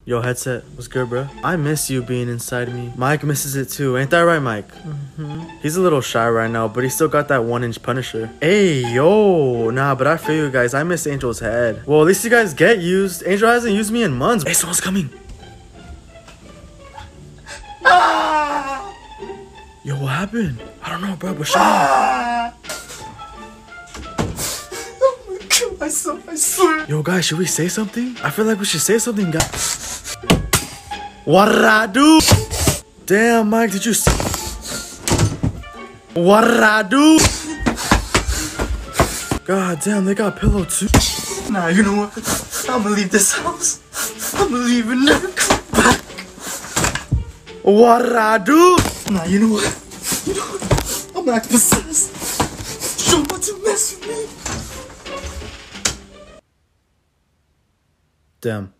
Yo, headset, what's good, bro? I miss you being inside me. Mike misses it too. Ain't that right, Mike? He's a little shy right now, but he still got that 1-inch Punisher. Hey, yo. Nah, but I feel you guys. I miss Angel's head. Well, at least you guys get used. Angel hasn't used me in months. Hey, someone's coming. Yo, what happened? I don't know, bro, but shut up. I swear. Yo, guys, should we say something? I feel like we should say something, guys. What'd I do? Damn, Mike, did you see? What'd I do? God damn, they got pillow too. Nah, you know what? I'ma leave this house. I'ma leave and never come back. What'd I do? Nah, you know what? You know what? I'm not possessed. Don't want to mess with me. Damn.